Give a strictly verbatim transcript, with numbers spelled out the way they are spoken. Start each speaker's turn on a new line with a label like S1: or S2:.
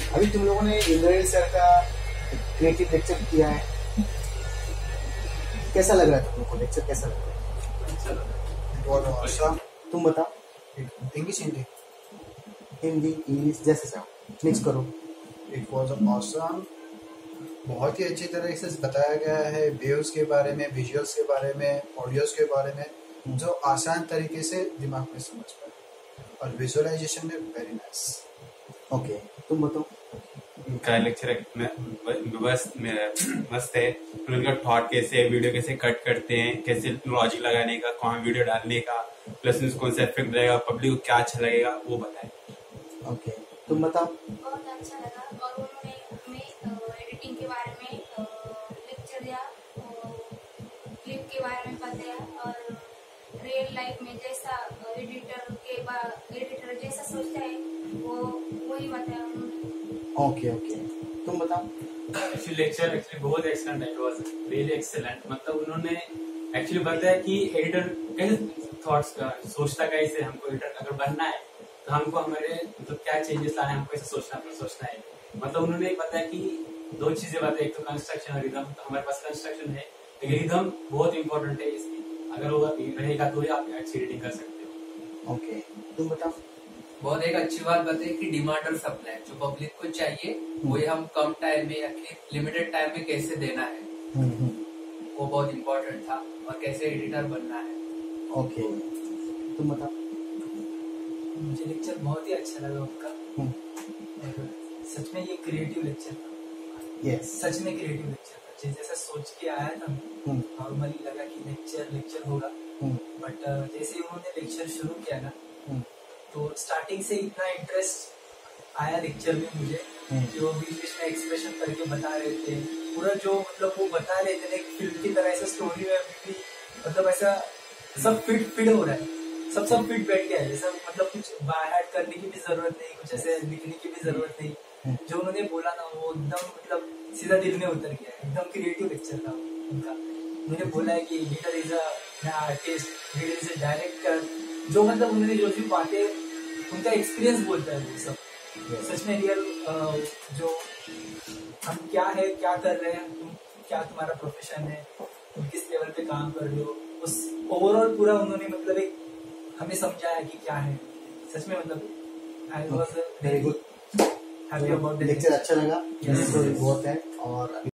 S1: अभी तुम लोगों ने इंद्रनील सर का क्रिएटिव लेक्चर किया है, कैसा लग रहा है तुम लोगों को? लेक्चर कैसा लग रहा है?
S2: अच्छा लगा,
S1: बहुत अच्छा। तुम बताओ।
S3: इंग्लिश हिंदी
S1: हिंदी इंग्लिश जैसे चाहो मिक्स करो।
S3: It was awesome. बहुत ही अच्छी तरह से बताया गया है वेव्स के बारे में, विजुअल्स के बारे में, ऑडियोज के बारे में, जो आसान तरीके से दिमाग में समझ पाए, और विजुअलाइजेशन में वेरी नाइस।
S1: ओके तुम बताओ।
S2: उनका लेक्चर बस मस्त है। उनका थॉट कैसे, वीडियो कैसे कट करते हैं, कैसे लॉजिक लगाने का, कौन वीडियो डालने का, प्लस में कौन सा इफेक्ट रहेगा, पब्लिक को क्या अच्छा लगेगा वो बताए।
S1: ओके तुम बताओ।
S4: बहुत अच्छा लगा, और उन्होंने हमें एडिटिंग के बारे में लेक्चर दिया, क्लिप के बारे में बताया, और रियल लाइफ में जैसा एडिटर के एडिटर जैसा सोचता है वो वही बताया उन्होंने।
S1: ओके ओके तुम बताओ।
S5: एक्चुअली लेक्चर एक्चुअली बहुत एक्सीलेंट है, इट वाज रियली एक्सीलेंट। मतलब उन्होंने एक्चुअली बताया कि एडिटर कैसे थॉट्स का सोचता, कैसे हमको एडिटर अगर बनना है तो हमको हमारे मतलब क्या चेंजेस लाने, हमको कैसे सोचना सोचना है। मतलब उन्होंने बताया कि दो चीजें बताई, एक तो कंस्ट्रक्शन और रिदम। तो हमारे पास कंस्ट्रक्शन है लेकिन रिदम बहुत इंपॉर्टेंट है इसकी, अगर वो रहेगा तो ही आप अच्छी एडिटिंग कर सकते हो।
S1: ओके तुम बताओ।
S6: बहुत एक अच्छी बात बताई कि डिमांड और सप्लाई, जो पब्लिक को चाहिए वही हम कम टाइम में या लिमिटेड टाइम में कैसे देना है, वो बहुत इम्पोर्टेंट था, और कैसे एडिटर बनना है।
S1: ओके तुम बताओ।
S5: मुझे लेक्चर बहुत ही अच्छा लगा उनका, सच में ये क्रिएटिव लेक्चर था।
S1: यस
S5: सच में क्रिएटिव लेक्चर था, जिस जैसा सोच के आया था नॉर्मली लगा कि लेक्चर लेक्चर होगा, बट जैसे ही उन्होंने लेक्चर शुरू किया ना तो स्टार्टिंग से इतना इंटरेस्ट आया लेक्चर में मुझे कि वो बीच बीच में एक्सप्रेशन करके बता रहे थे पूरा, जो मतलब वो बता रहे थे एक फिल्म की तरह, ऐसा स्टोरी में भी मतलब ऐसा सब फिट फिट हो रहा है, सब सब फिट बैठ गया है, सब मतलब कुछ ऐड करने की भी जरूरत नहीं, कुछ ऐसे लिखने की भी जरूरत नहीं। जो उन्होंने बोला ना वो एकदम मतलब सीधा दिल में उतर गया, एकदम क्रिएटिव लेक्चर था उनका। उन्होंने बोला है कि leader is a artist, leader is a director, जो मतलब उन्होंने जो भी बातें उनका एक्सपीरियंस बोलता है वो सब सच में रियल, जो हम क्या है क्या कर रहे हैं, तुम क्या तुम्हारा प्रोफेशन है, तुम किस लेवल पे काम कर रहे हो, उस ओवरऑल पूरा उन्होंने मतलब एक हमें समझाया कि क्या है। सच में मतलब I was very good happy about the
S1: lecture. अच्छा लगा, बहुत है। और